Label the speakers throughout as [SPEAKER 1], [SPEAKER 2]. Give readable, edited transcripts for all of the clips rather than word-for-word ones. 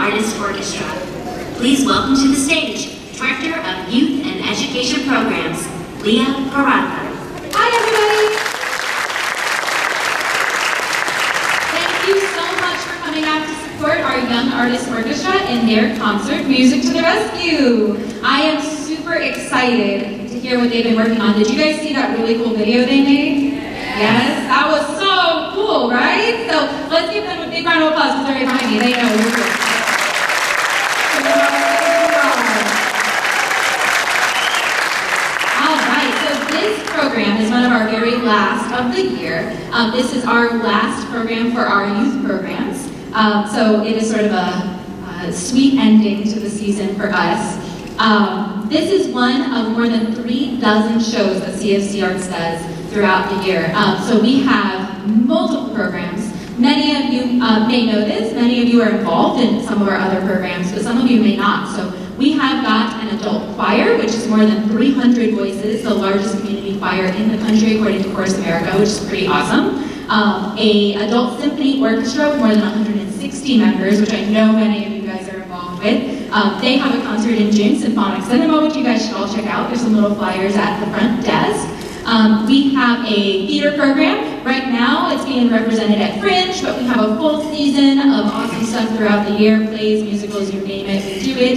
[SPEAKER 1] Artist Orchestra. Please welcome to the stage, Director of Youth and Education Programs, Leah Parada.
[SPEAKER 2] Hi everybody! Thank you so much for coming out to support our Young Artist Orchestra in their concert, Music to the Rescue. I am super excited to hear what they've been working on. Did you guys see that really cool video they made? Yes, that was so cool, right? So let's give them a big round of applause because they're right behind me. They know we're good. All right, so this program is one of our very last of the year. This is our last program for our youth programs. So it is sort of a sweet ending to the season for us. This is one of more than 3 dozen shows that CFC Arts does throughout the year. So we have multiple programs. Many of you may know this, many of you are involved in some of our other programs, but some of you may not. So we have got an adult choir, which is more than 300 voices, the largest community choir in the country according to Chorus America, which is pretty awesome. A adult symphony orchestra with more than 160 members, which I know many of you guys are involved with. They have a concert in June, Symphonic Cinema, which you guys should all check out. There's some little flyers at the front desk. We have a theater program. Right now it's being represented at Fringe, but we have a full season of awesome stuff throughout the year, plays, musicals, you name it, we do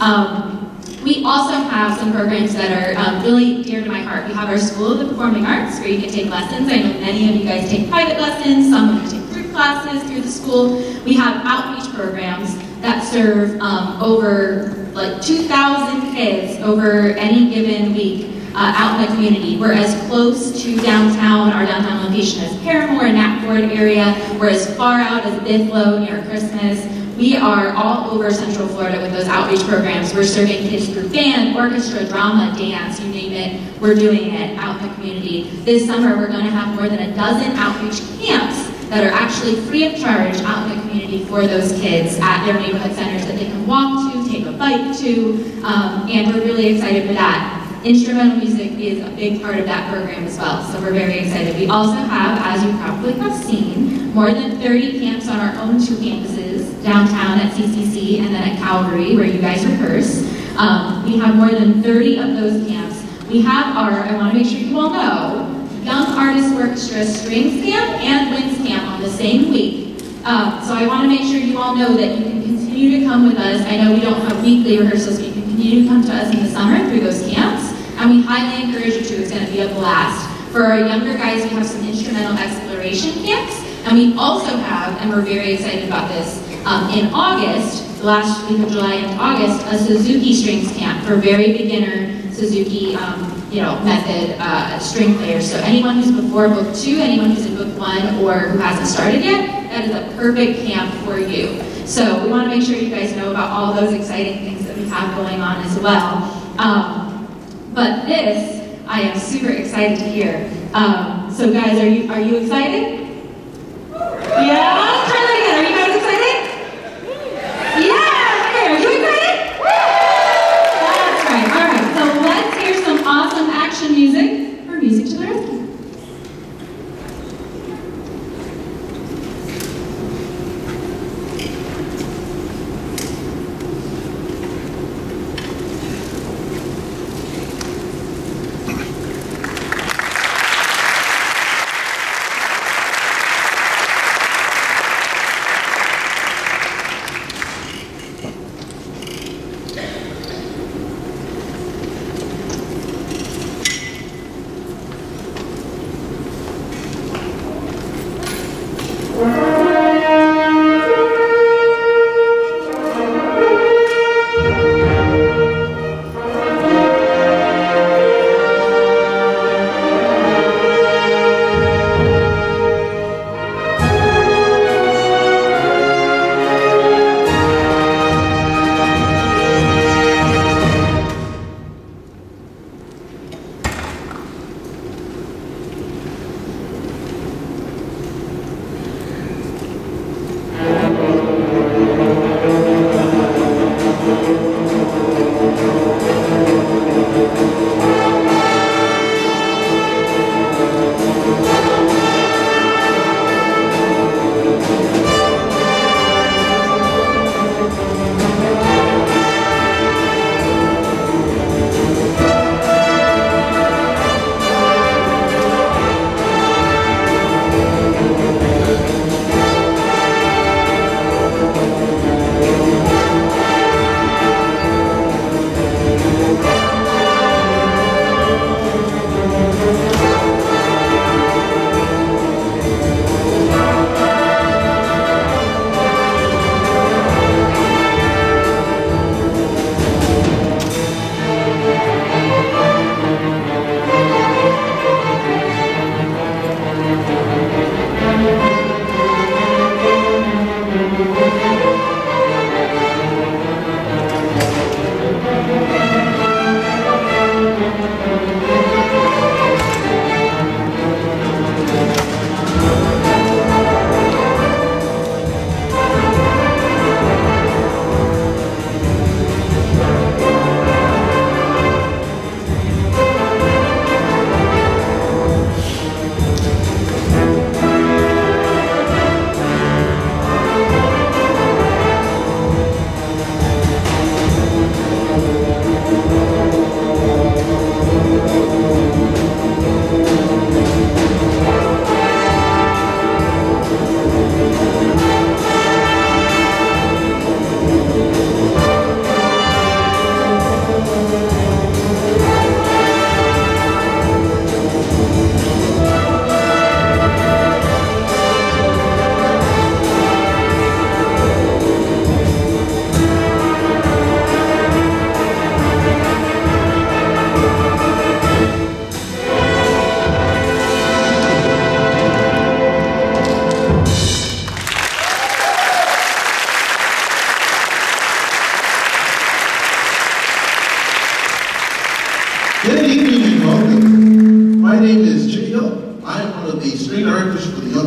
[SPEAKER 2] it. We also have some programs that are really dear to my heart. We have our School of the Performing Arts, where you can take lessons. I know many of you guys take private lessons, some of you take group classes through the school. We have outreach programs that serve over like 2,000 kids over any given week. Out in the community. We're as close to downtown, our downtown location, as Paramore and Nat Ford area. We're as far out as Bithlo near Christmas. We are all over Central Florida with those outreach programs. We're serving kids through band, orchestra, drama, dance, you name it. We're doing it out in the community. This summer we're going to have more than a dozen outreach camps that are actually free of charge out in the community for those kids at their neighborhood centers that they can walk to, take a bike to, and we're really excited for that. Instrumental music is a big part of that program as well, so we're very excited. We also have, as you probably have seen, more than 30 camps on our own 2 campuses, downtown at CCC and then at Calvary, where you guys rehearse. We have more than 30 of those camps. We have our, I want to make sure you all know, Young Artist Orchestra Strings Camp and Winds Camp on the same week. So I want to make sure you all know that you can continue to come with us. I know we don't have weekly rehearsals, but you can continue to come to us in the summer through those camps. And we highly encourage you to. It's going to be a blast. For our younger guys, we have some instrumental exploration camps. And we also have, and we're very excited about this, in August, the last week of July into August, a Suzuki strings camp for very beginner Suzuki method string players. So anyone who's before book 2, anyone who's in book 1, or who hasn't started yet, that is a perfect camp for you. So we want to make sure you guys know about all those exciting things that we have going on as well. But this, I am super excited to hear. So guys, are you excited? Yeah? Try that again. Are you guys excited? Yeah! Okay, are you excited? That's right. All right, so let's hear some awesome action music for Music to the Rescue.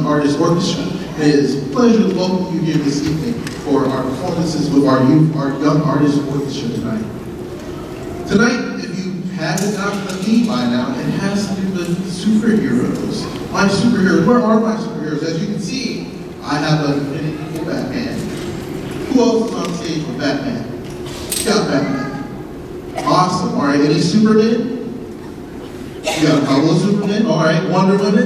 [SPEAKER 3] Artist Orchestra. It is a pleasure to welcome you here this evening for our performances with our Young Artist Orchestra tonight. Tonight, if you haven't gotten the theme by now, it has to do with superheroes. My superheroes, where are my superheroes? As you can see, I have an affinity for Batman. Who else is on stage with Batman? Got Batman. Awesome. All right, any Superman? You got a couple of Superman? All right, Wonder Woman?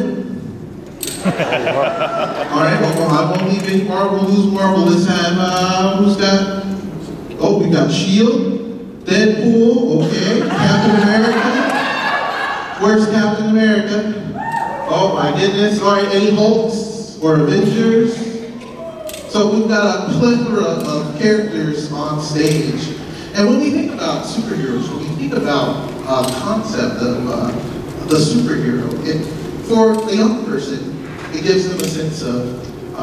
[SPEAKER 3] All right, well, I won't leave any Marvel. Who's Marvel this time? Who's got? Oh, we got Shield, Deadpool, okay, Captain America. Where's Captain America? Oh my goodness. All right, any Hulks or Avengers? So we've got a plethora of characters on stage. And when we think about superheroes, when we think about the concept of the superhero, for a young person, it gives them a sense of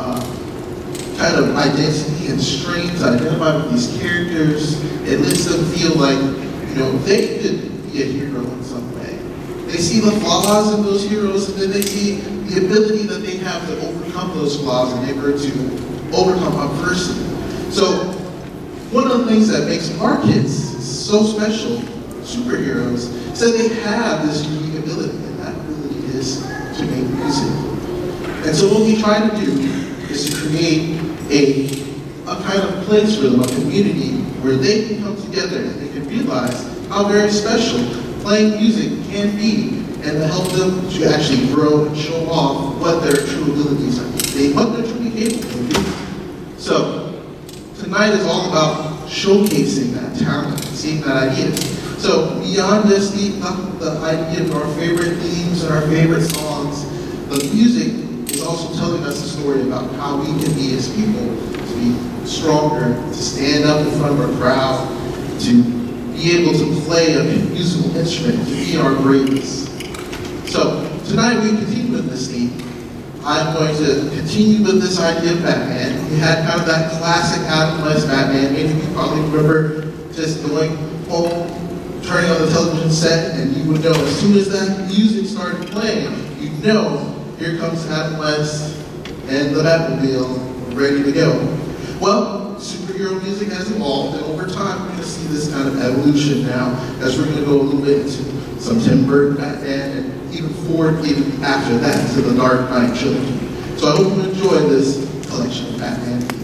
[SPEAKER 3] kind of identity and strengths, identify with these characters. It lets them feel like, you know, they could be a hero in some way. They see the flaws in those heroes, and then they see the ability that they have to overcome those flaws and able to overcome adversity. So one of the things that makes our kids so special, superheroes, is that they have this unique ability, and that ability is to make music. And so what we try to do is to create a kind of place for them, a community where they can come together and they can realize how very special playing music can be, and to help them to actually grow and show off what their true abilities are, what they're truly capable of doing. So tonight is all about showcasing that talent, seeing that idea. So beyond just the idea of our favorite themes and our favorite songs, the music is also telling us a story about how we can be as people, to be stronger, to stand up in front of a crowd, to be able to play a musical instrument, to be our greatness. So tonight we continue with this theme. I'm going to continue with this idea of Batman. We had kind of that classic Adam West Batman. Many of you probably remember just going home, turning on the television set, and you would know as soon as that music started playing, you'd know, here comes Adam West and the Batmobile ready to go. Well, superhero music has evolved, and over time we're going to see this kind of evolution now, as we're going to go a little bit into some Tim Burton Batman, and even forward, even after that, to the Dark Knight trilogy. So I hope you enjoy this collection of Batman themes.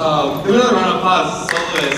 [SPEAKER 4] Give another round of applause, soloist.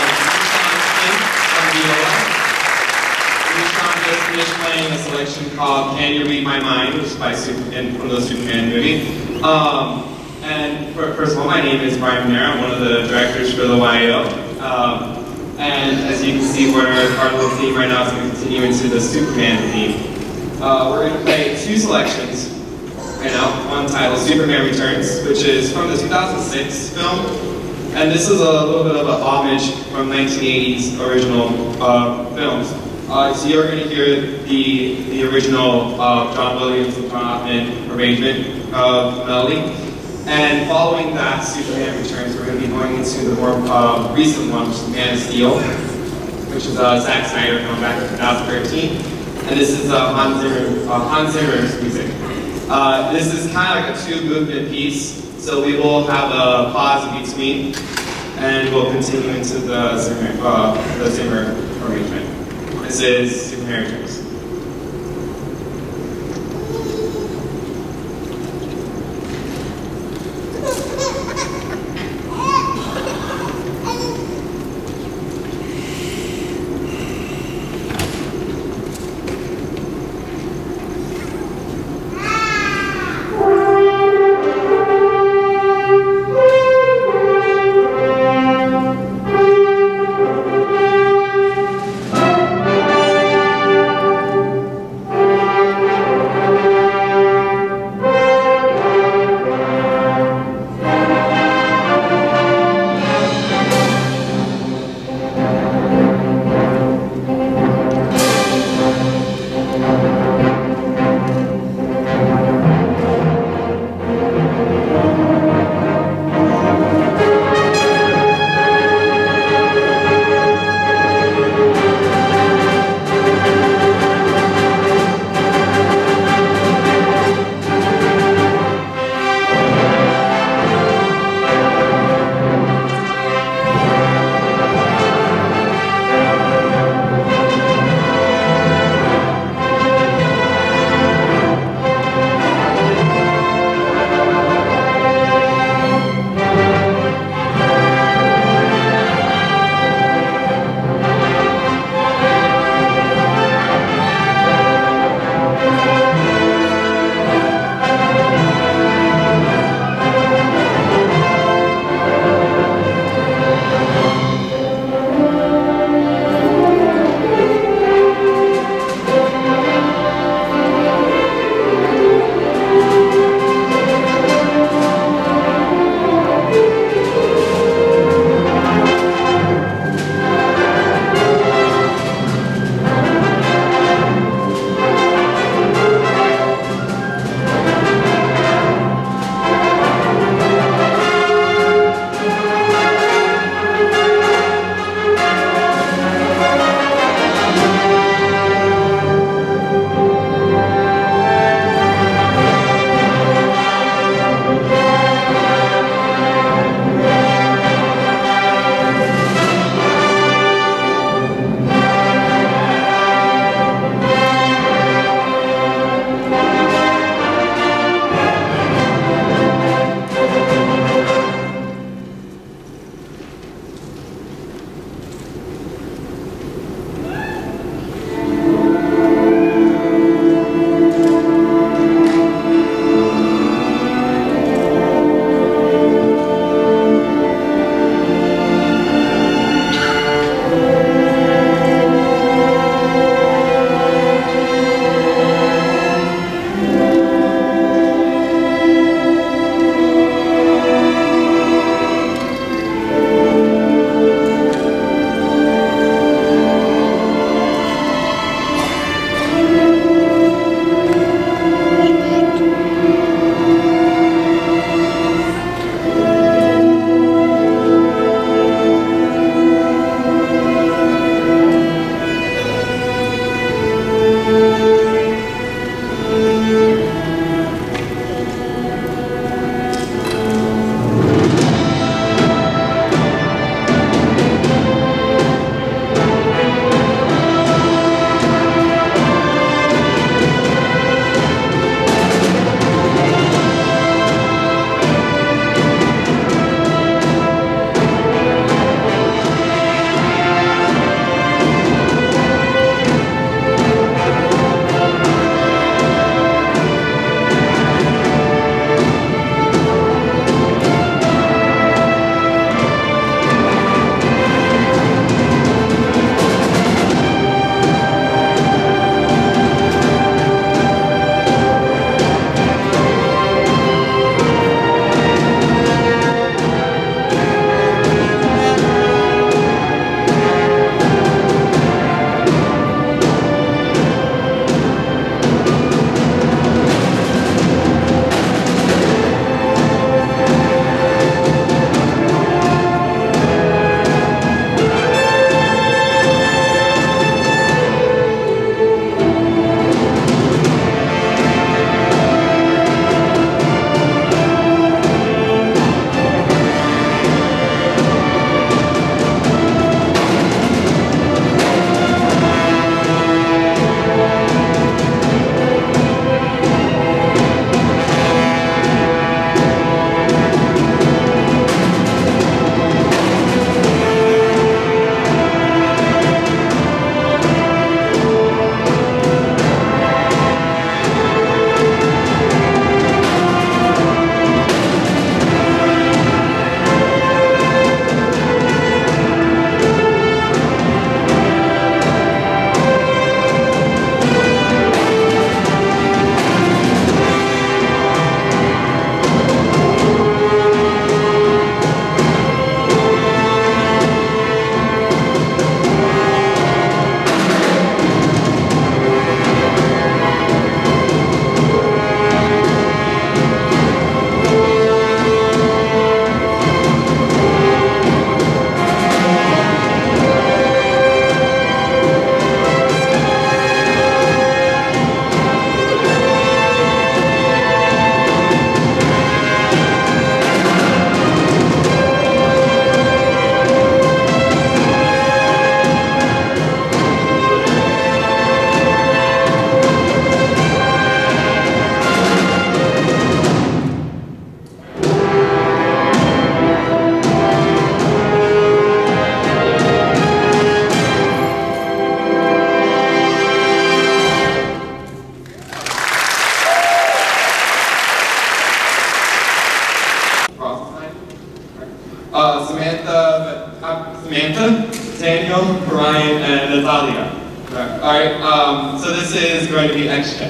[SPEAKER 4] Sean just finished playing a selection called Can You Read My Mind, which is by from the Superman movie. And first of all, my name is Brian Manera. I'm one of the directors for the YAO. And as you can see, our little theme right now is going to continue into the Superman theme. We're going to play two selections right now. One titled Superman Returns, which is from the 2006 film. And this is a little bit of a homage from 1980s original films. So you're going to hear the original John Williams and John Hoffman arrangement of the melody. And following that, Superman Returns, we're going to be going into the more recent one, which is Man of Steel, which is Zack Snyder coming back in 2013. And this is Hans Zimmer's music. This is kind of like a two-movement piece, so we will have a pause in between, and we'll continue into the Zimmer arrangement. This is Superman Returns. Samantha, Daniel, Ryan, and Natalia. Alright, so this is going to be X-Check.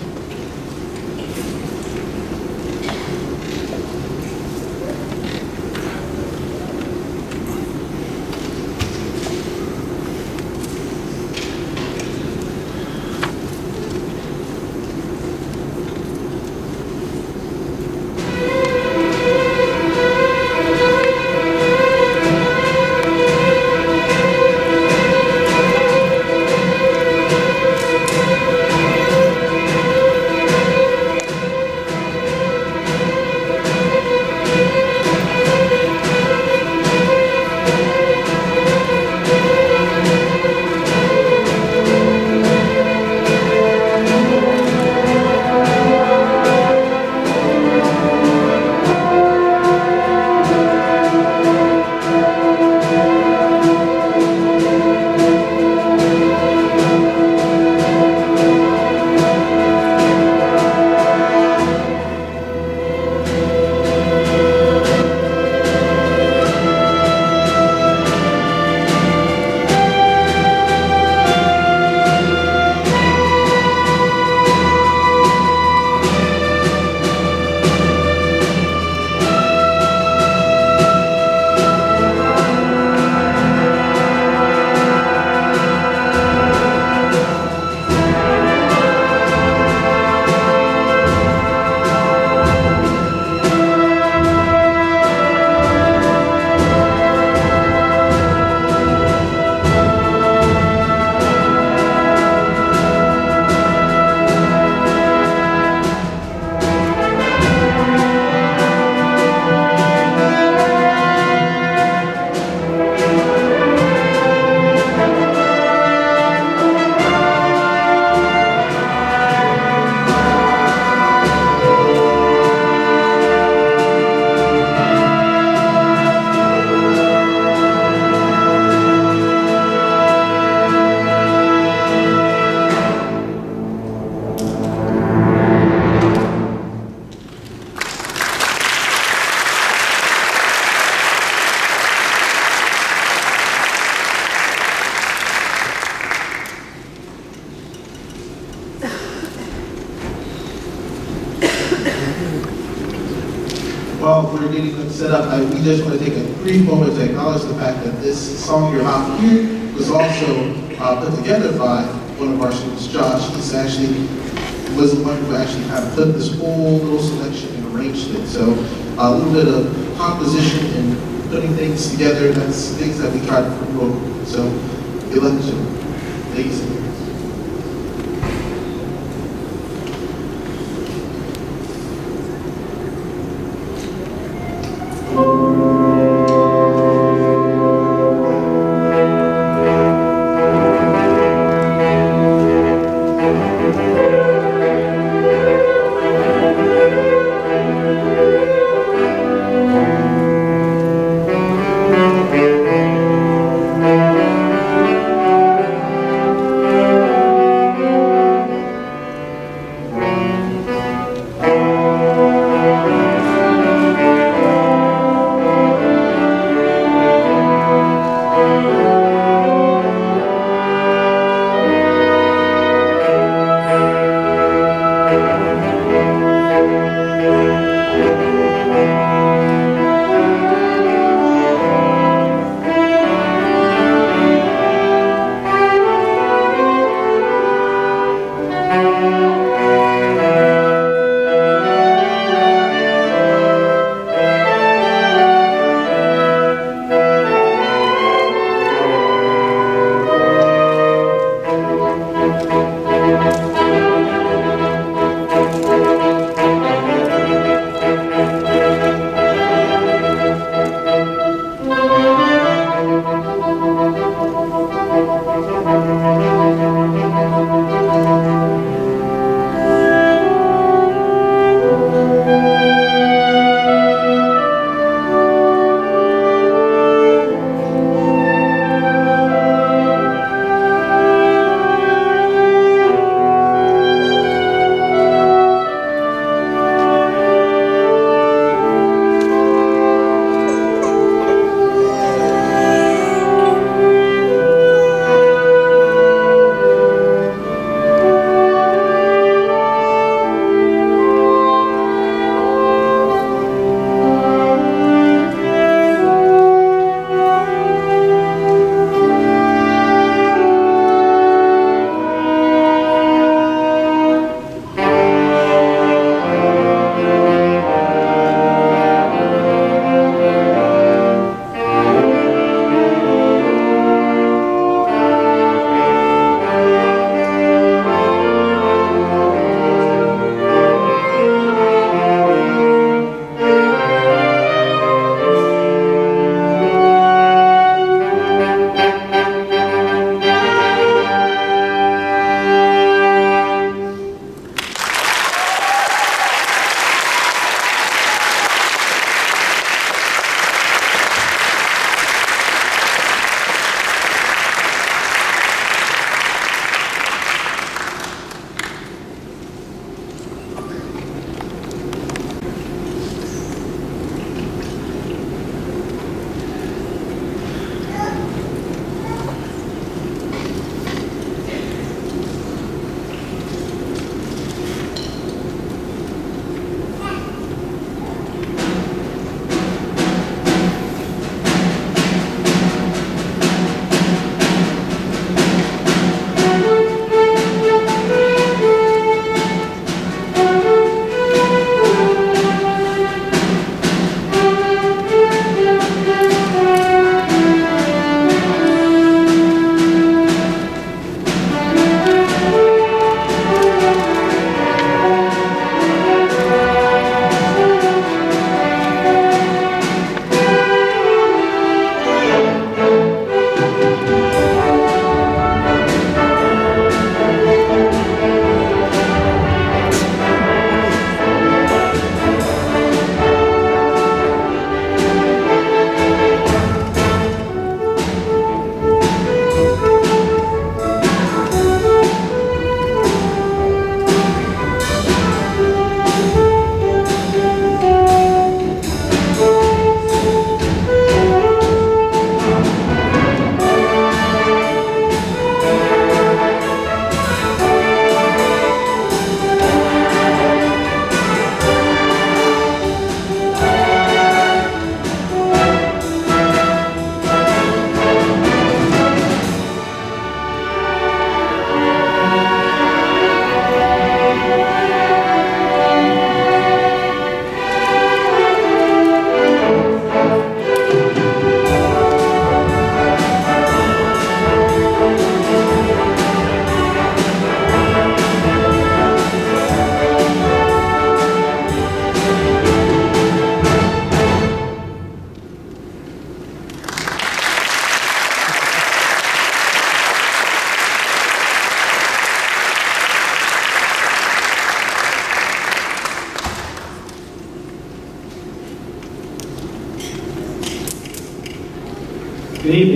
[SPEAKER 3] While we're getting them set up, we just want to take a brief moment to acknowledge the fact that this song you're about to hear was also put together by one of our students, Josh. He's actually was the one who actually kind of put this whole little selection and arranged it. So a little bit of composition and putting things together, that's things that we try to promote. So good luck to you. Ladies and gentlemen.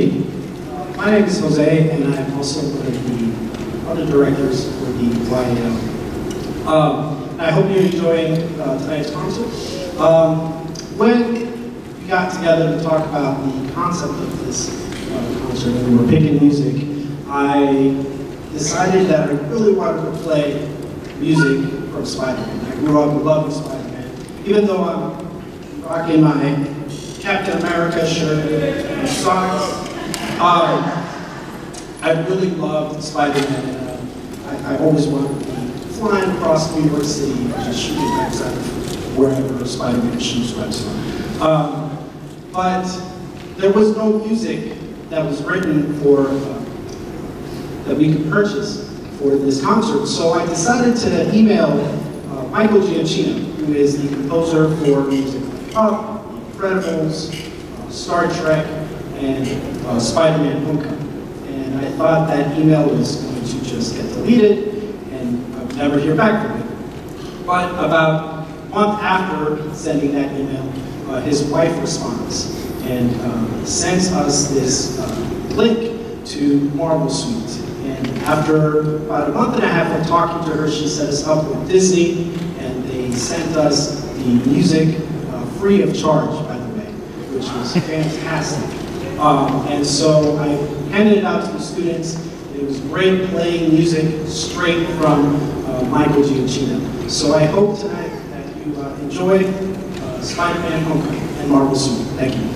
[SPEAKER 5] me. My name is Jose, and I'm also one of the other directors for the YAO. I hope you're enjoying tonight's concert. When we got together to talk about the concept of this concert, and we were picking music, I decided that I really wanted to play music from Spider-Man. I grew up loving Spider-Man. Even though I'm rocking my Captain America shirt and socks, I really loved Spider-Man. I always wanted to be flying across New York City and just shooting webs out of wherever Spider-Man shoots webs from. But there was no music that was written for, that we could purchase for this concert. So I decided to email Michael Giacchino, who is the composer for music like Up, Incredibles, Star Trek, and Spider-Man Homecoming. And I thought that email was going to just get deleted and I would never hear back from him. But about a month after sending that email, his wife responds and sends us this link to Marvel Suite. And after about a month and a half of talking to her, she set us up with Disney, and they sent us the music free of charge, by the way, which was fantastic. And so I handed it out to the students. It was great playing music straight from Michael Giacchino. So I hope tonight that you enjoy Spider-Man Homecoming and Marvel Suite. Thank you.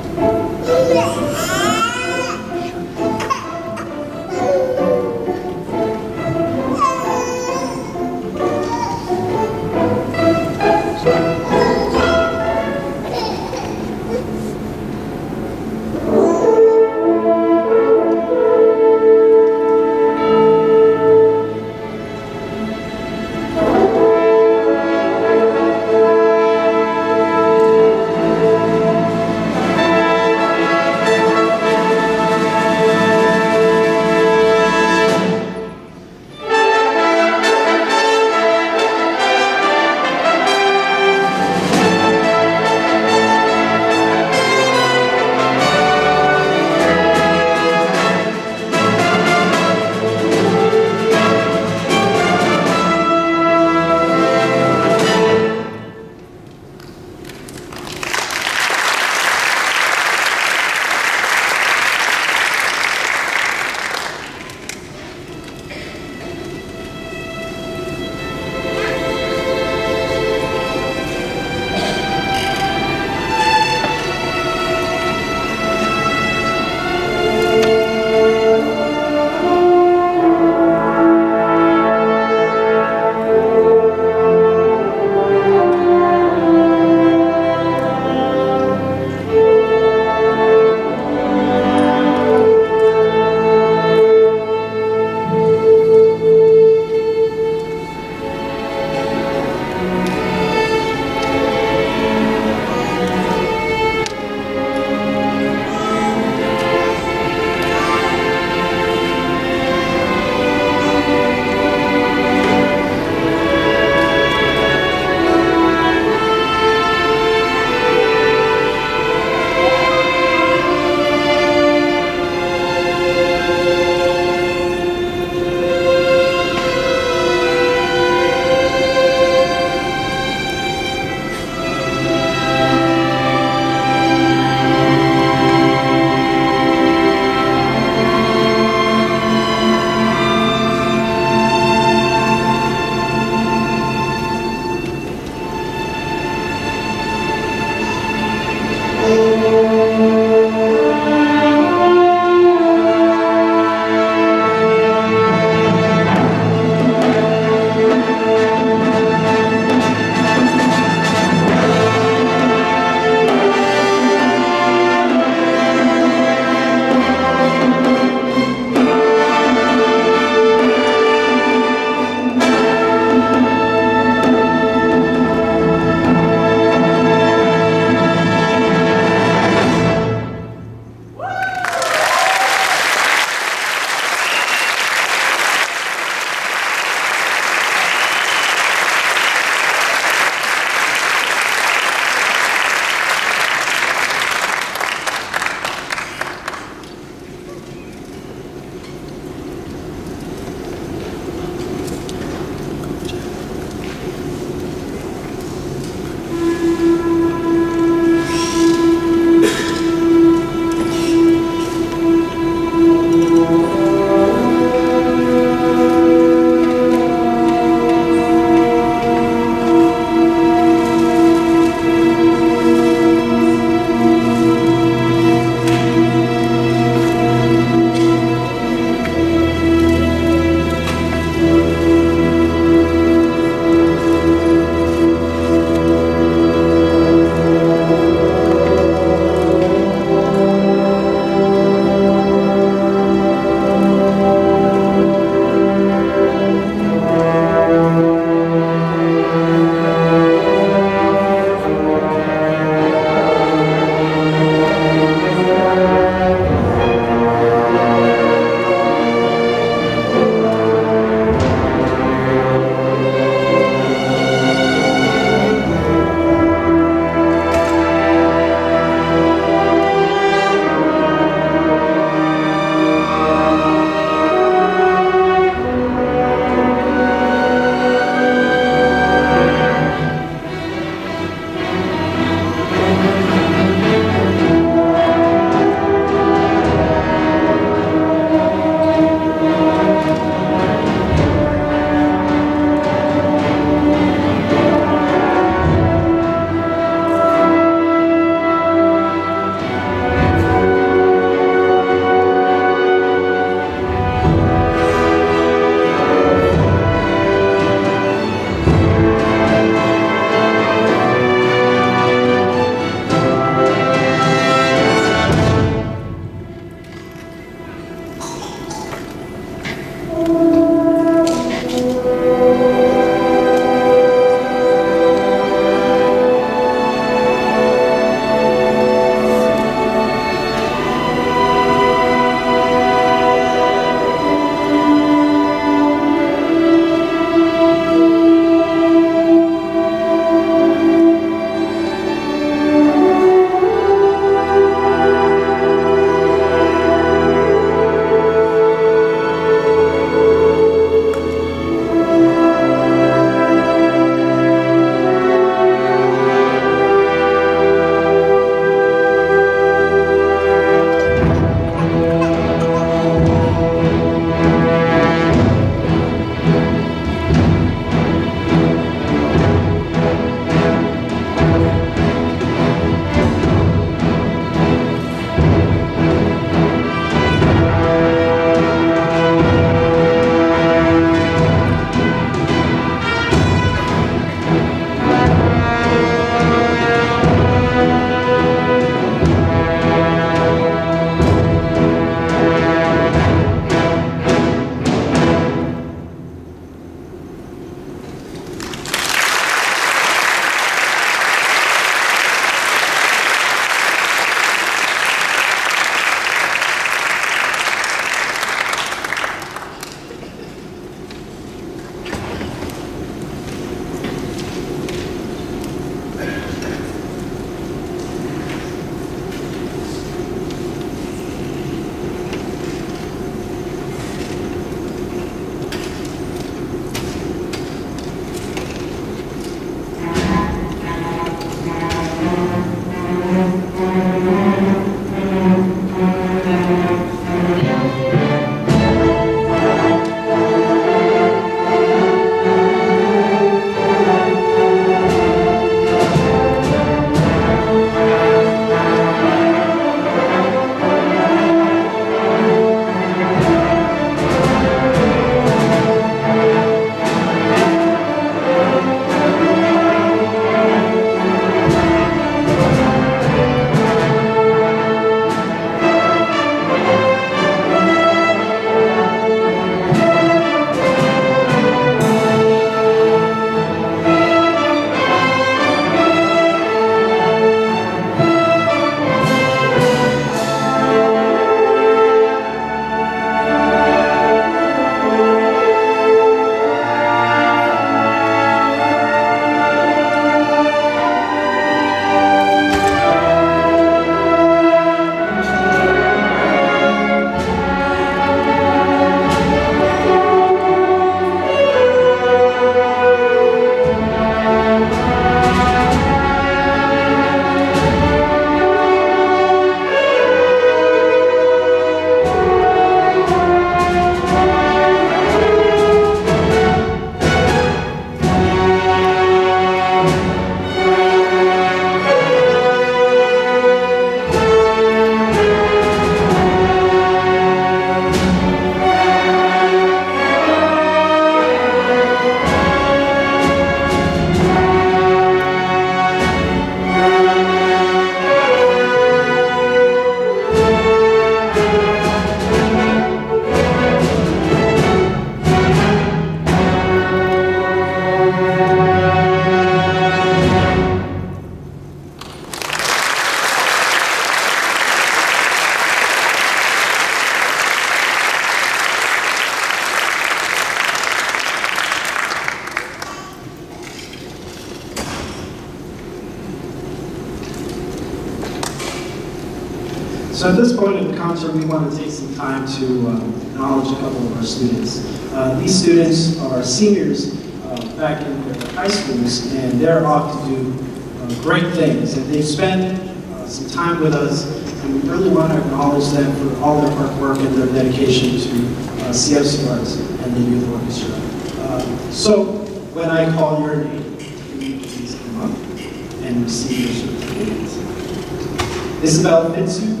[SPEAKER 5] So at this point in the concert, we want to take some time to acknowledge a couple of our students. These students are seniors back in their high schools, and they're off to do great things. And they've spent some time with us, and we really want to acknowledge them for all their hard work and their dedication to CFCA and the Youth Orchestra. So when I call your name, can you please come up and receive your certificates? Isabel Fitzu.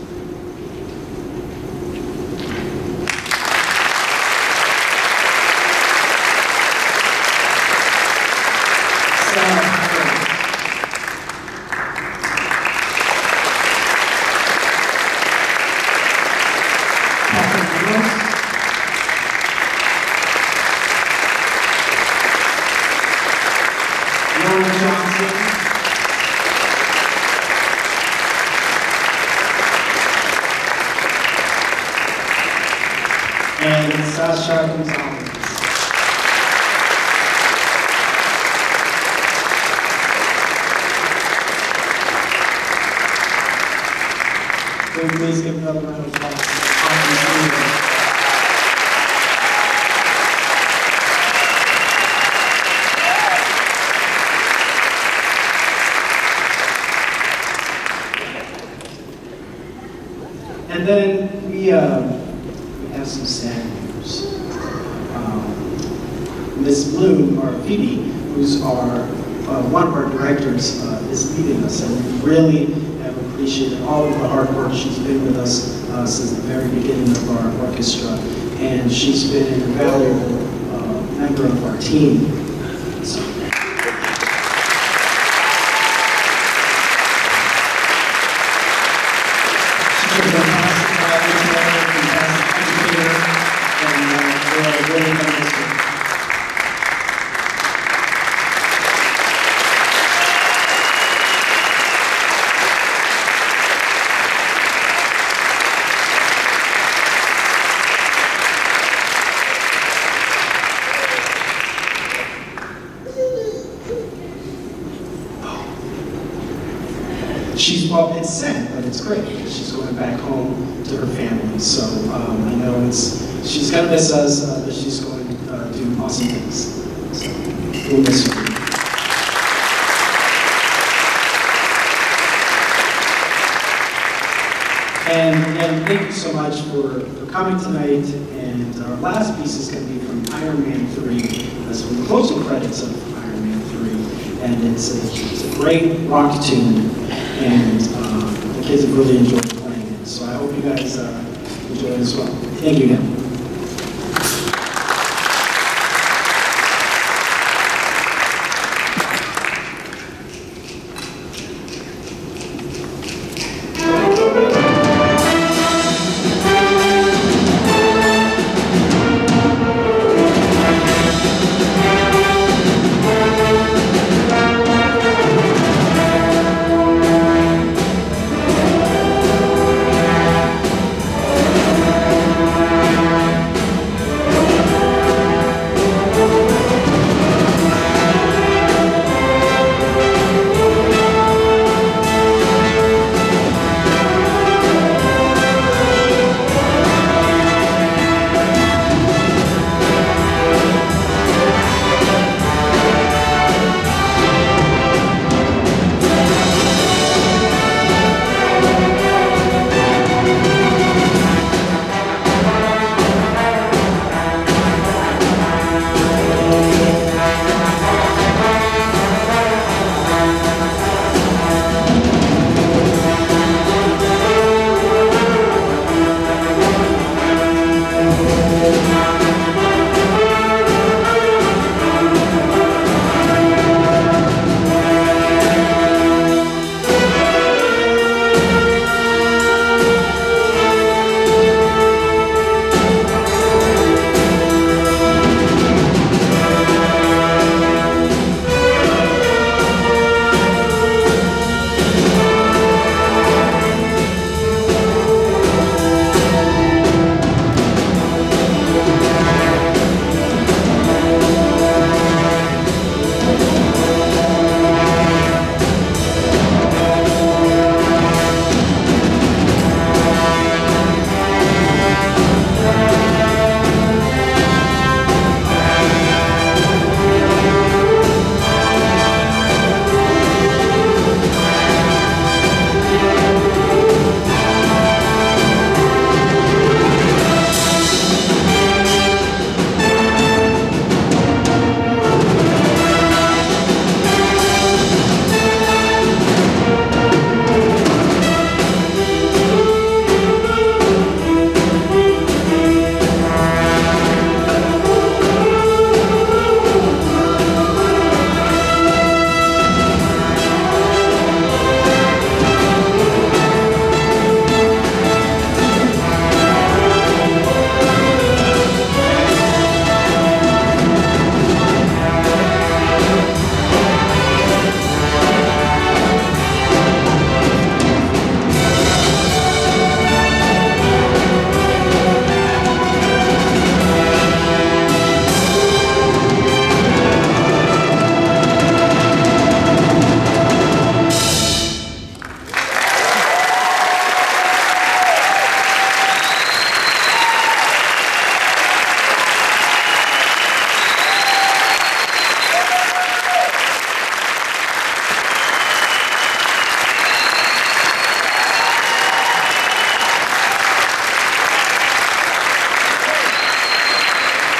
[SPEAKER 5] And Sasha Gonzalez. So please give another round of applause. And then we have some sad news. Ms. Bloom, or Phoebe, who's one of our directors, is leaving us, and we really have appreciated all of the hard work. She's been with us since the very beginning of our orchestra, and she's been an invaluable member of our team. So, well, it's sad, but it's great because she's going back home to her family. So I know she's going to miss us, but she's going to do awesome things. So we'll miss her. And again, thank you so much for coming tonight. And our last piece is going to be from Iron Man 3. That's from the closing credits of Iron Man 3. And it's a great rock tune. And the kids have really enjoyed playing it. So I hope you guys enjoy it as well. Thank you again.